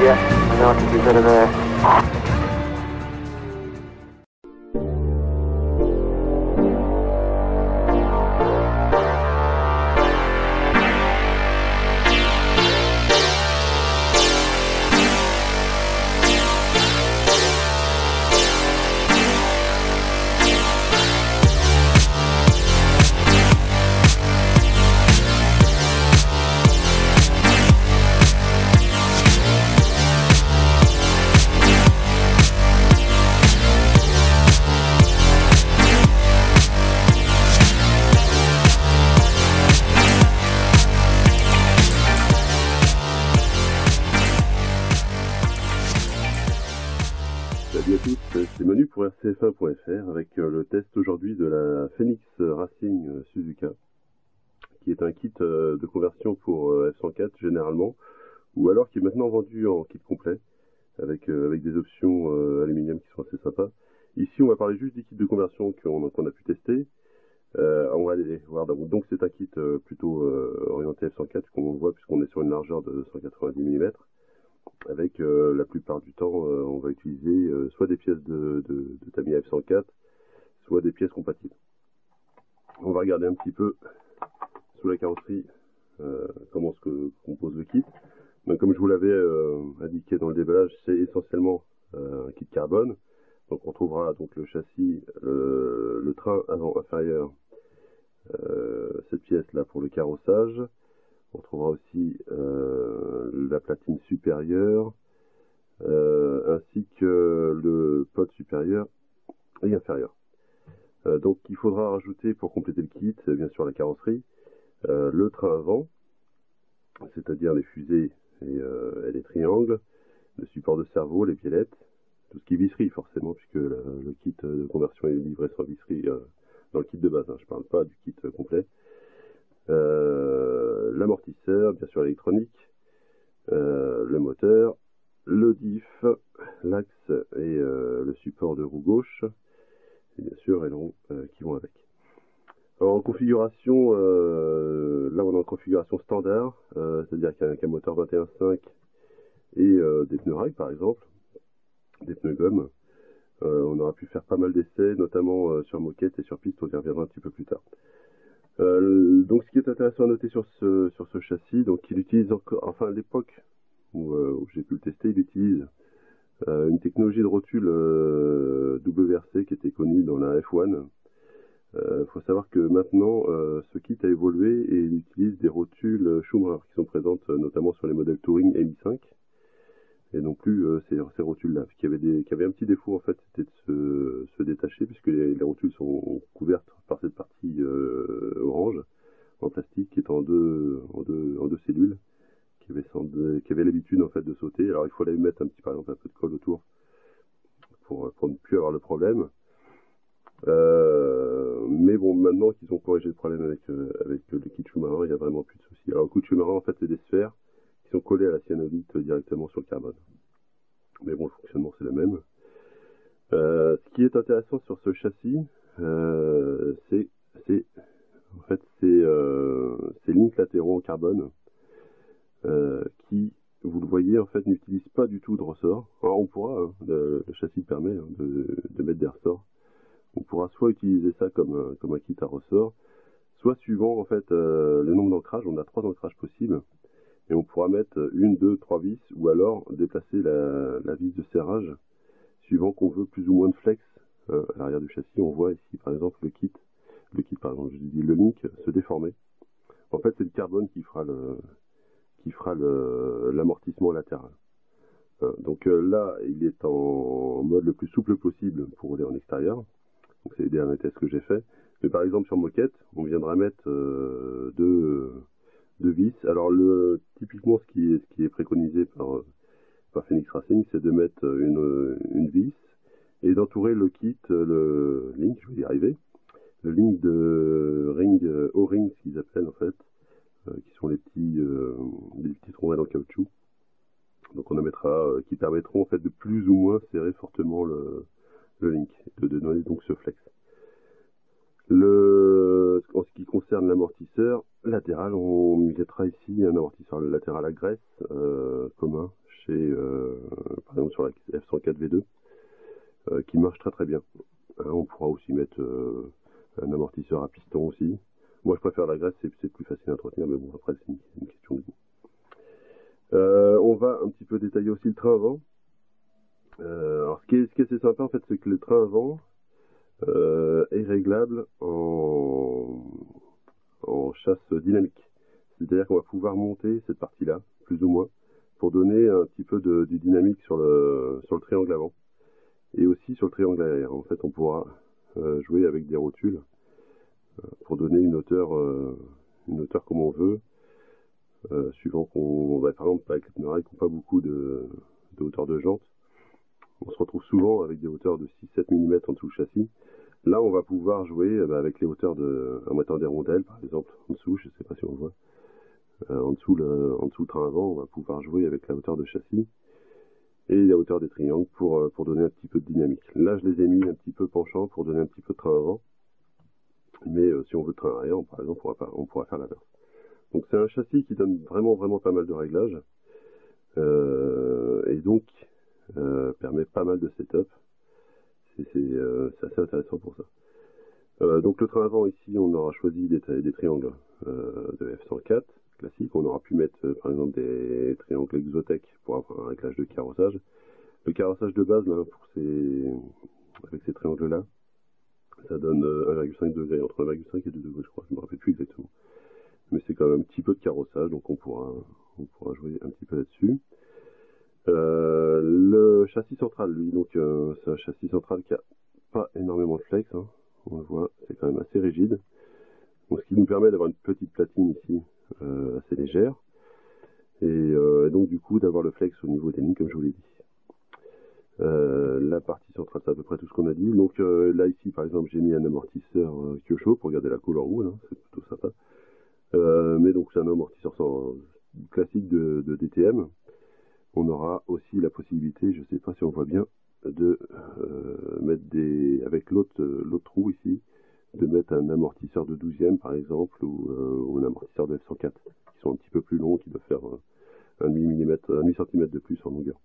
Yeah, I know it could be better there. Salut à tous, c'est Manu pour RCF1.fr avec le test aujourd'hui de la Phoenix Racing Suzuka, qui est un kit de conversion pour F104 généralement, ou alors qui est maintenant vendu en kit complet, avec des options aluminium qui sont assez sympas. Ici on va parler juste du kit de conversion qu'on a pu tester. On va aller voir d'abord. Donc c'est un kit plutôt orienté F104, comme on le voit, puisqu'on est sur une largeur de 190 mm. Avec la plupart du temps, on va utiliser soit des pièces de Tamiya F104, soit des pièces compatibles. On va regarder un petit peu sous la carrosserie comment se compose le kit. Donc, comme je vous l'avais indiqué dans le déballage, c'est essentiellement un kit carbone. Donc on trouvera donc le châssis, le train avant inférieur, cette pièce là pour le carrossage. On trouvera aussi la platine supérieure, ainsi que le pod supérieur et inférieur. Donc il faudra rajouter pour compléter le kit, bien sûr la carrosserie, le train avant, c'est-à-dire les fusées et les triangles, le support de cerveau, les biellettes, tout ce qui est visserie forcément, puisque le kit de conversion est livré sans visserie dans le kit de base, hein, je ne parle pas du kit complet. L'amortisseur, bien sûr l'électronique, le moteur, le diff, l'axe et le support de roue gauche, et bien sûr ailerons qui vont avec. Alors, en configuration, là on est en configuration standard, c'est-à-dire qu'un moteur 21.5 et des pneus rail par exemple, des pneus gomme. On aura pu faire pas mal d'essais, notamment sur moquette et sur piste, on y reviendra un petit peu plus tard. Donc ce qui est intéressant à noter sur ce châssis, donc il utilise encore, enfin à l'époque où j'ai pu le tester, il utilise une technologie de rotule WRC qui était connue dans la F1. Faut savoir que maintenant ce kit a évolué et il utilise des rotules Schumacher qui sont présentes notamment sur les modèles Touring et Mi5, et non plus ces rotules-là, qui avaient un petit défaut en fait, c'était de se détacher, puisque les rotules sont couvertes par cette partie orange en plastique qui est en deux cellules, qui avait l'habitude en fait de sauter. Alors il faut aller mettre par exemple un peu de colle autour pour ne plus avoir le problème. Mais bon, maintenant qu'ils ont corrigé le problème avec le kit Schumacher, il n'y a vraiment plus de soucis. Alors le kit Schumacher en fait c'est des sphères qui sont collées à la cyanolite directement sur le carbone. Mais bon, le fonctionnement c'est le même. Ce qui est intéressant sur ce châssis, c'est ces lignes latéraux en carbone qui, vous le voyez, en fait n'utilisent pas du tout de ressort. Alors on pourra, hein, le châssis permet de mettre des ressorts. On pourra soit utiliser ça comme un kit à ressort, soit suivant en fait le nombre d'ancrages. On a 3 ancrages possibles. Et on pourra mettre 1, 2, 3 vis, ou alors déplacer la vis de serrage, suivant qu'on veut plus ou moins de flex. À l'arrière du châssis, on voit ici par exemple le link se déformer. En fait, c'est le carbone qui fera l'amortissement latéral. Donc là, il est en mode le plus souple possible pour rouler en extérieur. Donc c'est les derniers tests que j'ai fait. Mais par exemple sur moquette, on viendra mettre deux vis. Alors typiquement ce qui est préconisé par Phoenix Racing, c'est de mettre une vis et d'entourer le kit, le link, je vais y arriver, le link de ring, O-ring, ce qu'ils appellent en fait, qui sont les petites rondelles en caoutchouc. Donc on en mettra, qui permettront en fait de plus ou moins serrer fortement le link, de donner donc ce flex. En ce qui concerne l'amortisseur latéral, on mettra ici un amortisseur latéral à graisse commun marcher, par exemple sur la F104 V2, qui marche très très bien. On pourra aussi mettre un amortisseur à piston aussi. Moi je préfère la graisse, c'est plus facile à entretenir, mais bon après c'est une question de goût. On va un petit peu détailler aussi le train avant. Alors ce qui est assez sympa en fait, c'est que le train avant est réglable en chasse dynamique. C'est-à-dire qu'on va pouvoir monter cette partie-là, plus ou moins, pour donner un petit peu du dynamique sur le triangle avant. Et aussi sur le triangle arrière. En fait, on pourra jouer avec des rotules pour donner une hauteur comme on veut, suivant qu'on va, par exemple, avec les pneus rail qui n'ont pas beaucoup de hauteur de jante. On se retrouve souvent avec des hauteurs de 6-7 mm en dessous du châssis. Là, on va pouvoir jouer avec les hauteurs en mettant des rondelles, par exemple, en dessous, je ne sais pas si on le voit. En dessous le train avant, on va pouvoir jouer avec la hauteur de châssis et la hauteur des triangles pour donner un petit peu de dynamique. Là, je les ai mis un petit peu penchants pour donner un petit peu de train avant. Mais si on veut le train arrière, par exemple, on pourra faire l'inverse. Donc c'est un châssis qui donne vraiment pas mal de réglages. Et donc permet pas mal de setup. C'est assez intéressant pour ça. Donc le train avant ici, on aura choisi des triangles de F104 classiques. On aura pu mettre par exemple des triangles Exotech pour avoir un réglage de carrossage. Le carrossage de base là, avec ces triangles là, ça donne 1,5 degré, entre 1,5 et 2 degrés je crois, je ne me rappelle plus exactement. Mais c'est quand même un petit peu de carrossage, donc on pourra jouer un petit peu là-dessus. Le châssis central, lui, donc c'est un châssis central qui a pas énormément de flex, hein. On le voit, c'est quand même assez rigide. Donc, ce qui nous permet d'avoir une petite platine ici, assez légère, et donc du coup d'avoir le flex au niveau des lignes, comme je vous l'ai dit. La partie centrale, c'est à peu près tout ce qu'on a dit. Donc là ici, par exemple, j'ai mis un amortisseur Kyosho pour garder la couleur rouge, hein, c'est plutôt sympa. Mais donc c'est un amortisseur classique de DTM. On aura aussi la possibilité, je ne sais pas si on voit bien, de mettre avec l'autre trou ici, de mettre un amortisseur de 12e par exemple, ou un amortisseur de F104, qui sont un petit peu plus longs, qui doivent faire un demi centimètre de plus en longueur.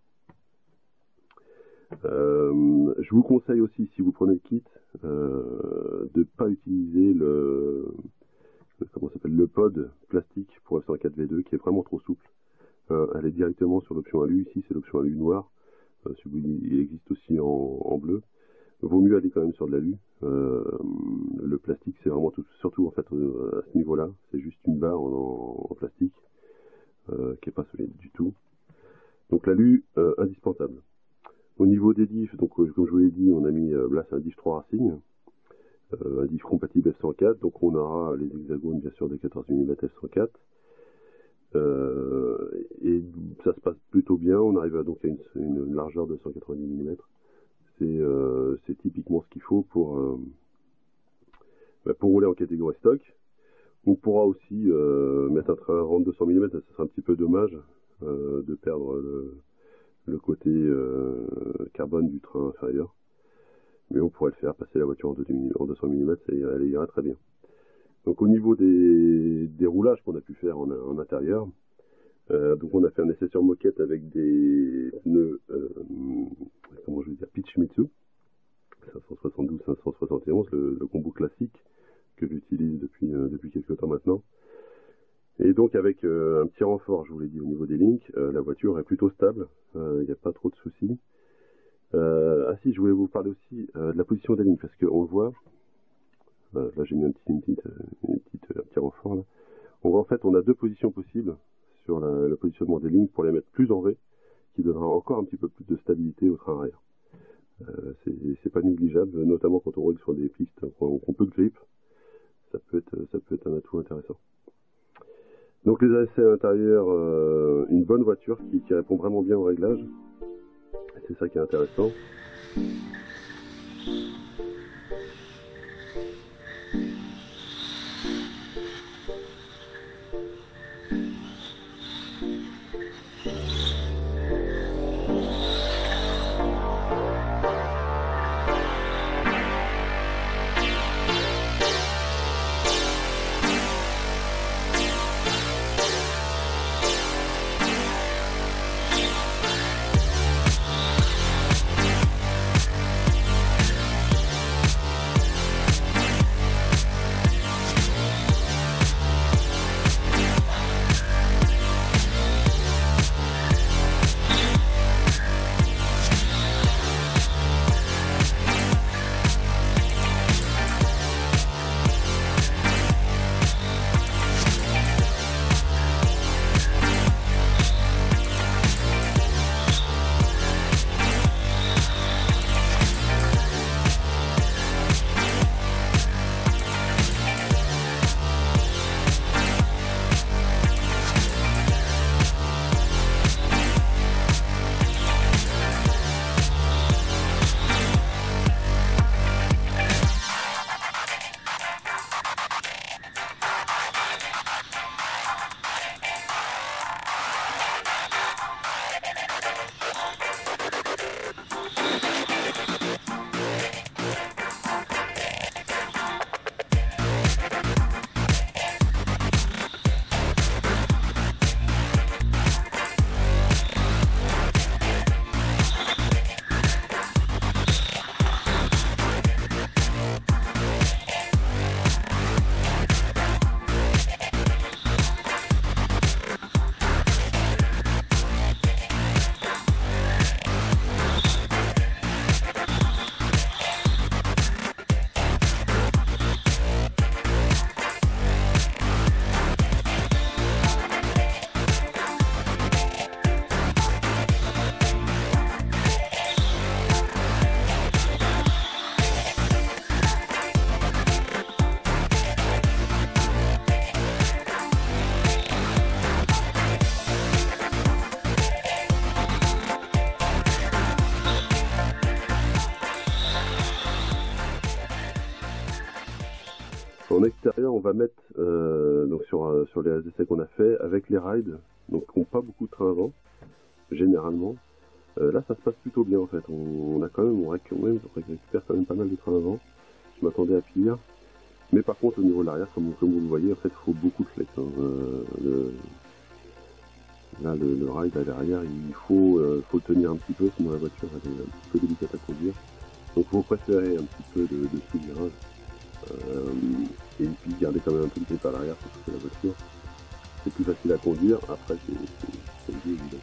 Je vous conseille aussi, si vous prenez le kit, de ne pas utiliser le pod plastique pour F104 V2 qui est vraiment trop souple. Elle est directement sur l'option alu. Ici c'est l'option alu noire. Il existe aussi en bleu. Vaut mieux aller quand même sur de l'alu. Le plastique c'est vraiment surtout en fait à ce niveau-là. C'est juste une barre en plastique qui n'est pas solide du tout. Donc l'alu indispensable. Au niveau des diffs, donc comme je vous l'ai dit, on a mis là c'est un diff 3 Racing, un diff compatible F104, donc on aura les hexagones bien sûr de 14 mm F104, et ça se passe plutôt bien. On arrive donc à une largeur de 190 mm, c'est typiquement ce qu'il faut pour rouler en catégorie stock. On pourra aussi mettre un train rente 200 mm, ça serait un petit peu dommage de perdre le côté carbone du train inférieur, mais on pourrait le faire, passer la voiture en 200 mm, elle ira très bien. Donc au niveau des roulages qu'on a pu faire en intérieur, donc on a fait un essai sur moquette avec des pneus Pitchmitsu 572-571, le combo classique que j'utilise depuis quelques temps maintenant. Et donc avec un petit renfort, je vous l'ai dit, au niveau des links, la voiture est plutôt stable, il n'y a pas trop de soucis. Ah si, je voulais vous parler aussi de la position des lignes, parce qu'on le voit, là j'ai mis un petit renfort là. On voit en fait, on a deux positions possibles sur le positionnement des lignes pour les mettre plus en V, qui donnera encore un petit peu plus de stabilité au train arrière. C'est pas négligeable, notamment quand on roule sur des pistes qui ont peu de grip, ça peut être un atout intéressant. Donc les essais à l'intérieur, une bonne voiture qui répond vraiment bien au réglage. C'est ça qui est intéressant. En extérieur, on va mettre donc sur les essais qu'on a fait avec les rides, donc qui n'ont pas beaucoup de train avant, généralement. Là, ça se passe plutôt bien en fait. On récupère quand même pas mal de trains avant. Je m'attendais à pire. Mais par contre, au niveau de l'arrière, comme vous le voyez, en fait, il faut beaucoup de flex. Hein. Là, le ride à l'arrière, il faut le tenir un petit peu, sinon la voiture elle est un petit peu délicate à conduire. Donc, il faut préférer un petit peu de sous-virage. Et puis garder quand même un peu de grip à l'arrière pour pousser la voiture. C'est plus facile à conduire. Après, c'est évident.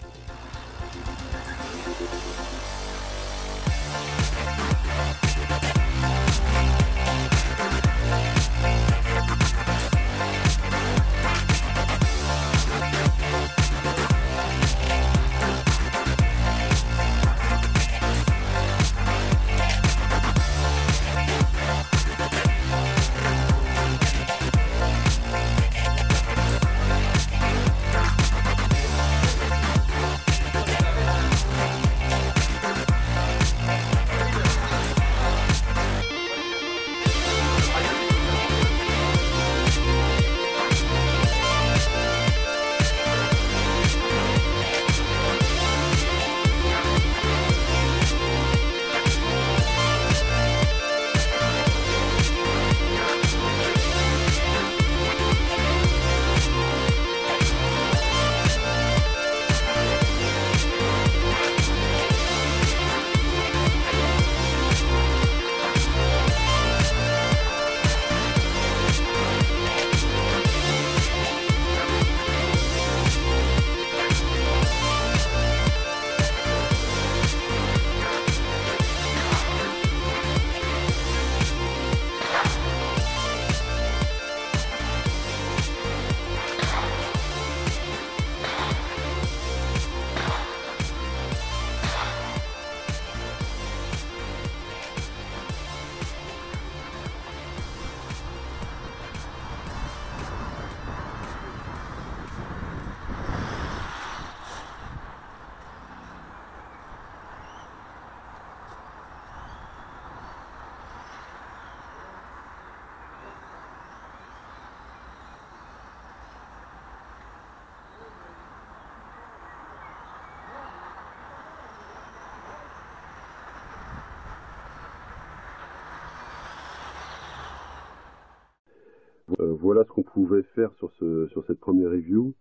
Voilà ce qu'on pouvait faire sur cette première review.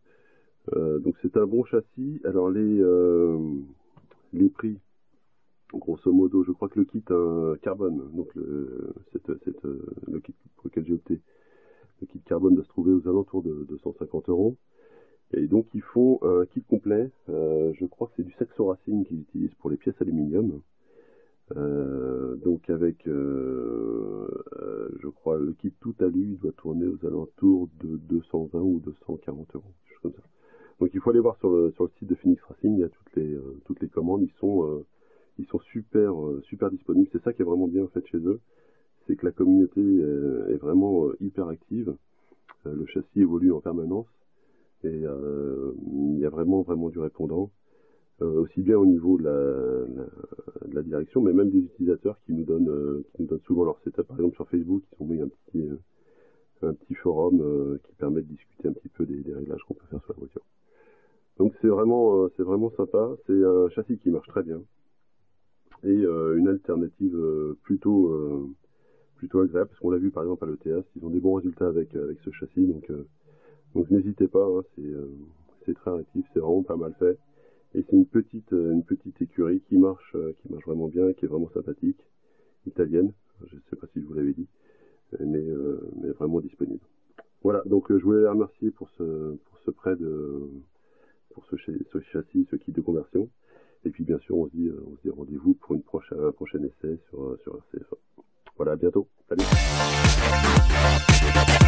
Donc c'est un bon châssis. Alors les prix, grosso modo, je crois que le kit carbone, donc le kit pour lequel j'ai opté, le kit carbone doit se trouver aux alentours de 250 €. Et donc ils font un kit complet. Je crois que c'est du Saxo Racing qu'ils utilisent pour les pièces aluminium. Donc avec, je crois, le kit tout alu doit tourner aux alentours de 220 ou 240 €, quelque chose comme ça. Donc il faut aller voir sur le site de Phoenix Racing, il y a toutes les commandes, ils sont super disponibles. C'est ça qui est vraiment bien en fait chez eux, c'est que la communauté est vraiment hyper active. Le châssis évolue en permanence et il y a vraiment du répondant. Aussi bien au niveau de la direction, mais même des utilisateurs qui nous donnent souvent leur setup. Par exemple sur Facebook, ils ont mis un petit forum qui permet de discuter un petit peu des réglages qu'on peut faire sur la voiture. Donc c'est vraiment sympa. C'est un châssis qui marche très bien et une alternative plutôt agréable, parce qu'on l'a vu par exemple à l'ETS, ils ont des bons résultats avec ce châssis. Donc n'hésitez pas, hein, c'est très réactif, c'est vraiment pas mal fait. Et c'est une petite écurie qui marche vraiment bien, qui est vraiment sympathique, italienne, je ne sais pas si je vous l'avais dit, mais vraiment disponible. Voilà, donc je voulais les remercier pour ce prêt pour ce châssis, ce kit de conversion. Et puis bien sûr, on se dit rendez-vous pour un prochain essai sur RCF1. Voilà, à bientôt. Salut.